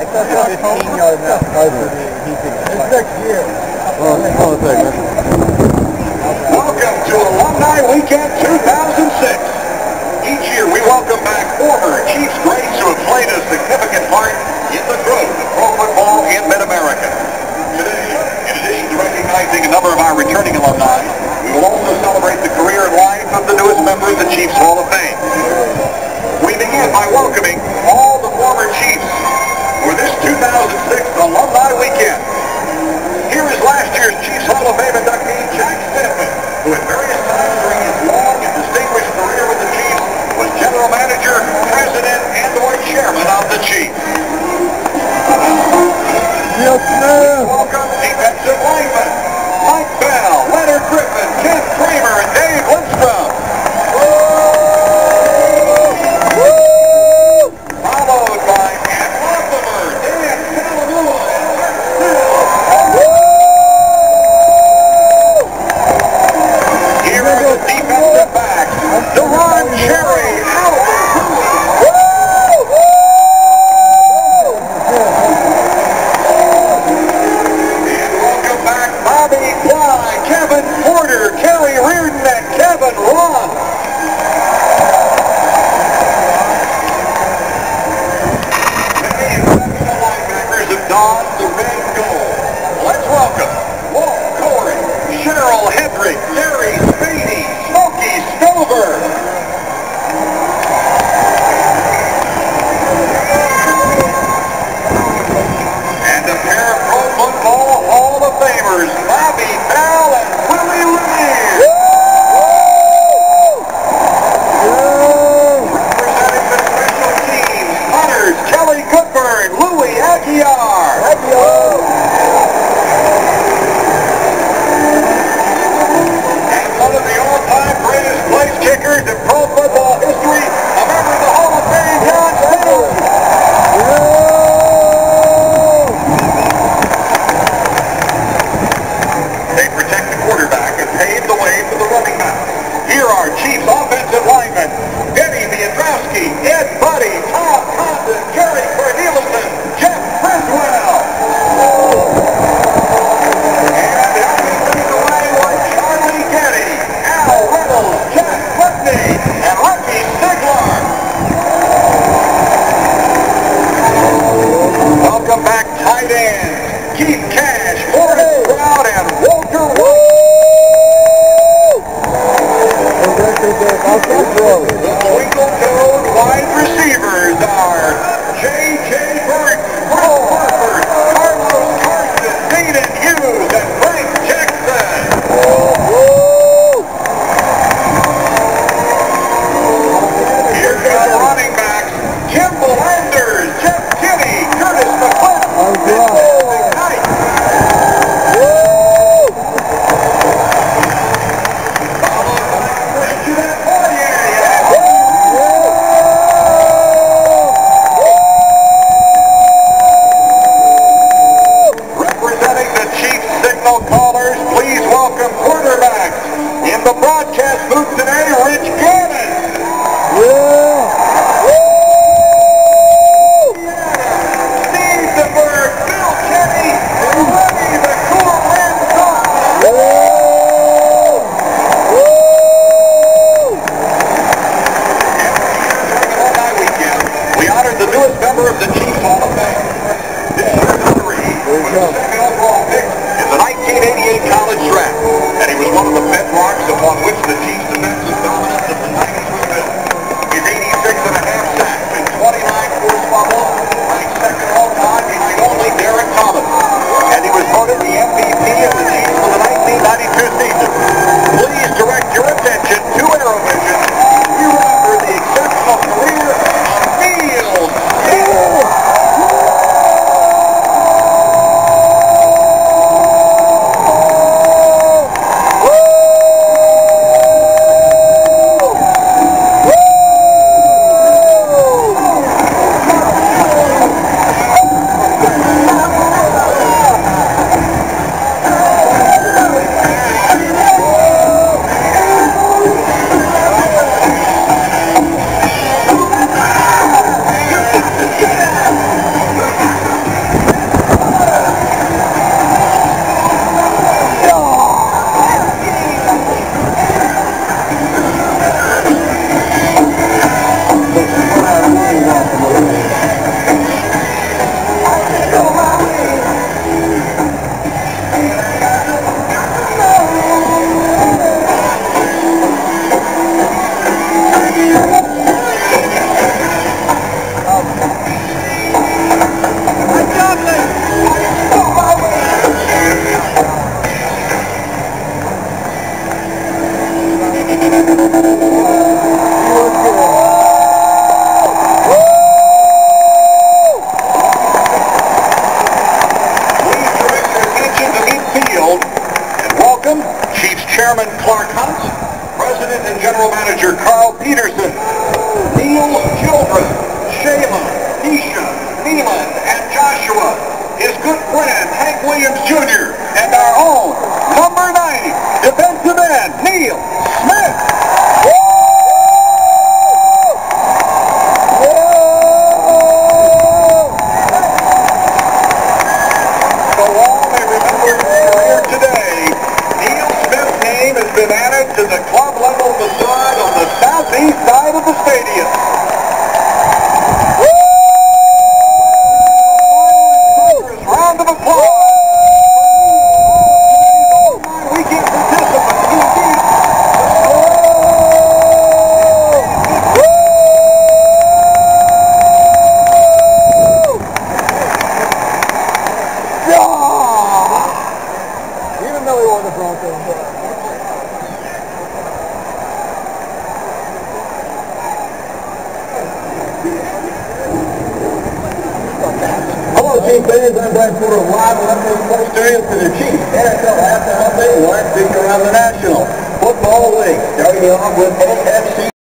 15-yard now. It's next year. Welcome to Alumni Weekend 2006. Each year we welcome back former Chiefs greats who have played a significant part in the growth of pro football in Mid-America. Today, in addition to recognizing a number of our returning alumni, we will also celebrate the career and life of the newest members of the Chiefs Hall of Fame. We begin by welcoming all the former Chiefs for this 2006 Alumni Weekend. Here is last year's Chiefs Hall of Fame inductee, Jack Stanton, who at various times during his long and distinguished career with the Chiefs was general manager, president, and/or chairman of the Chiefs. Chairman Clark Hunt, President and General Manager Carl Peterson, Neil's children, Shayla, Nisha, Neelan, and Joshua, his good friend Hank Williams Jr., and our own number 90 defensive end, Neil Smith. So all may remember his career today, Neil Smith's name has been added to the club level facade on the southeast side of the stadium. Round of applause. Weekend participants. Even though he won the Broncos. Hello, Chief fans. I'm Brad Porter, live on Upper Sports Stadium for the Chiefs NFL Halftime Update, live feature around the National Football League. Starting off with HFC.